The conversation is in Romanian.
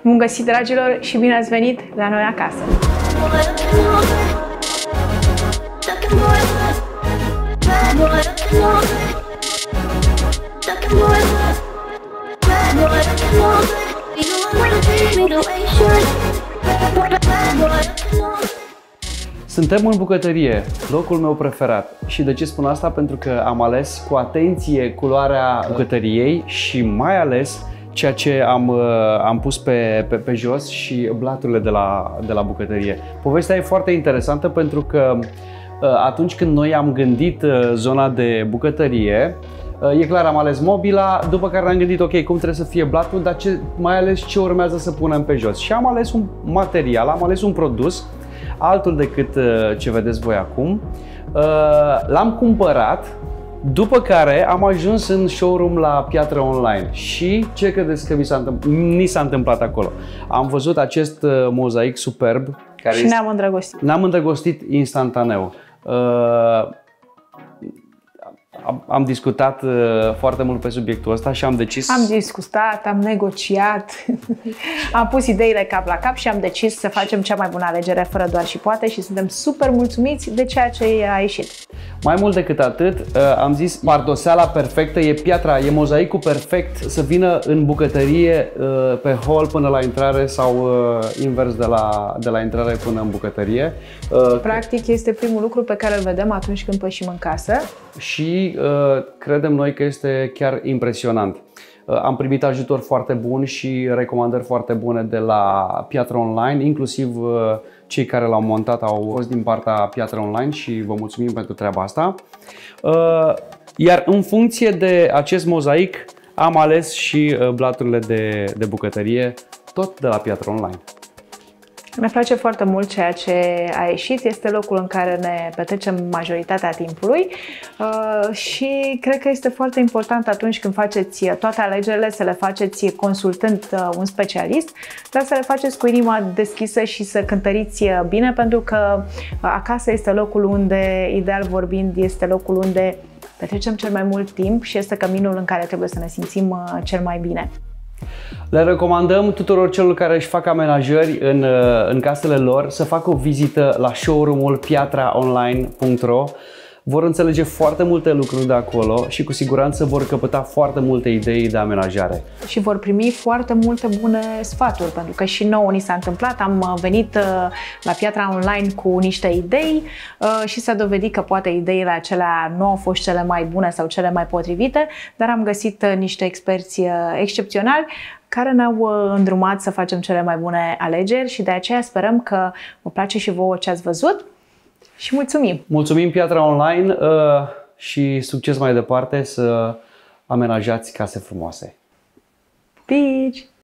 Bun găsit, dragilor, și bine ați venit la noi acasă! Suntem în bucătărie, locul meu preferat. Și de ce spun asta? Pentru că am ales cu atenție culoarea bucătăriei și mai ales ceea ce am pus pe jos și blaturile de la bucătărie. Povestea e foarte interesantă pentru că atunci când noi am gândit zona de bucătărie, e clar, am ales mobila, după care am gândit, ok, cum trebuie să fie blatul, dar mai ales ce urmează să punem pe jos. Și am ales un material, am ales un produs, altul decât ce vedeți voi acum. L-am cumpărat, după care am ajuns în showroom la Piatră Online. Și ce credeți că ni s-a întâmplat acolo? Am văzut acest mozaic superb care și ne-am îndrăgostit. Ne-am îndrăgostit instantaneu. Am discutat foarte mult pe subiectul ăsta și am decis... Am discutat, am negociat, am pus ideile cap la cap și am decis să facem cea mai bună alegere fără doar și poate și suntem super mulțumiți de ceea ce a ieșit. Mai mult decât atât, am zis pardoseala perfectă, e piatra, e mozaicul perfect să vină în bucătărie pe hol până la intrare sau invers de la intrare până în bucătărie. Practic este primul lucru pe care îl vedem atunci când pășim în casă. Și credem noi că este chiar impresionant. Am primit ajutor foarte bun și recomandări foarte bune de la Piatră Online, inclusiv cei care l-au montat au fost din partea Piatră Online și vă mulțumim pentru treaba asta. Iar în funcție de acest mozaic am ales și blaturile de bucătărie, tot de la Piatră Online. Mi place foarte mult ceea ce a ieșit, este locul în care ne petrecem majoritatea timpului și cred că este foarte important atunci când faceți toate alegerile să le faceți consultând un specialist, dar să le faceți cu inima deschisă și să cântăriți bine, pentru că acasă este locul unde, ideal vorbind, este locul unde petrecem cel mai mult timp și este căminul în care trebuie să ne simțim cel mai bine. Le recomandăm tuturor celor care își fac amenajări în casele lor să facă o vizită la showroom-ul piatraonline.ro. Vor înțelege foarte multe lucruri de acolo și cu siguranță vor căpăta foarte multe idei de amenajare. Și vor primi foarte multe bune sfaturi, pentru că și nouă ni s-a întâmplat, am venit la Piatra Online cu niște idei și s-a dovedit că poate ideile acelea nu au fost cele mai bune sau cele mai potrivite, dar am găsit niște experți excepționali care ne-au îndrumat să facem cele mai bune alegeri și de aceea sperăm că vă place și vouă ce ați văzut. Și mulțumim! Mulțumim Piatra Online și succes mai departe să amenajați case frumoase! Pici!